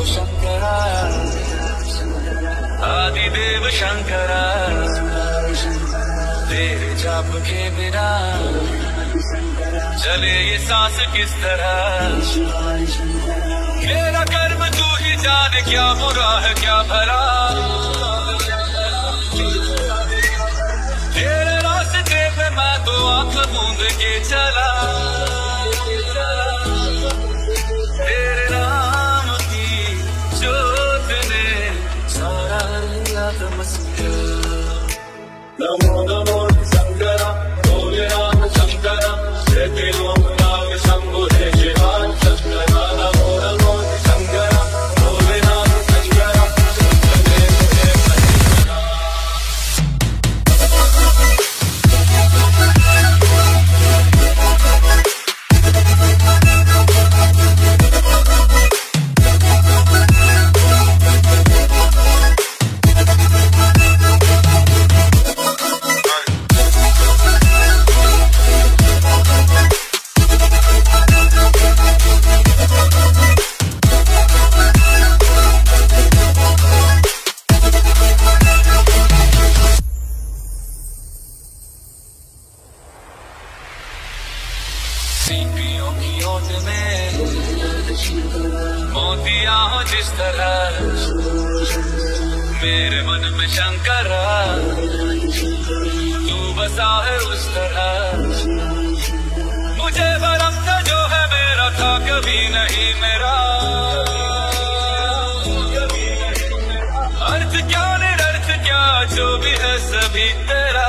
शंकरा आदिदेव शंकरा, तेरे जाप के बिना चले ये सांस किस तरह। मेरा कर्म तू ही जाने, क्या बुरा है क्या भला। तेरे रास्ते पे मैं तो आंख मूंद के चला। तेरे नाम की जोत ने सारा आत्मस्मरण। नमो नमो शंकरा, बोले राम शंकरा, जय लोक नाग शंभु हे शिवा शंकरा। नमो नमो शंकरा, बोले राम शंकरा, सीपियों की ओट में मोतिया हो जिस तरह। मेरे मन में शंकरा तू बसा है उस तरह। मुझे भरम था जो है मेरा था कभी नहीं मेरा। अर्थ क्या निरर्थ क्या जो भी है सभी तेरा।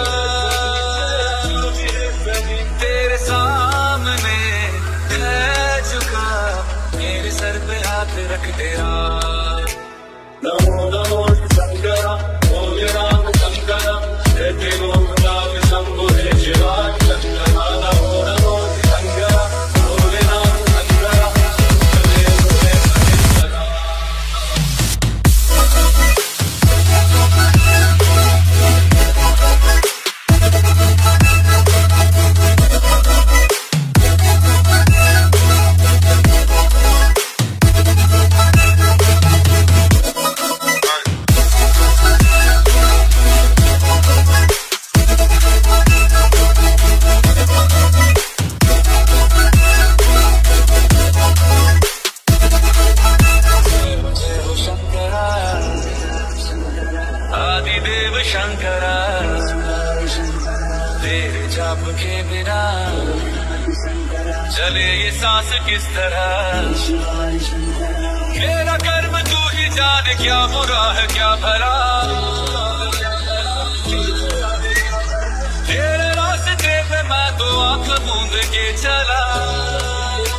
तेरे सामने है झुका, मेरे सर पे हाथ रख तेरा। नमो नमो शंकरा, बोले राम शंकरा, जय लोक नाग शंभु हे शिवा शंकरा। नमो नमो शंकरा, बोले राम शंकरा, आदिदेव शंकरा, तेरे जाप के बिना चले ये सांस किस तरह। मेरा कर्म तू ही जाने, क्या बुरा है क्या भला। तेरे रास्ते पे मैं तो आंख मूंद के चला।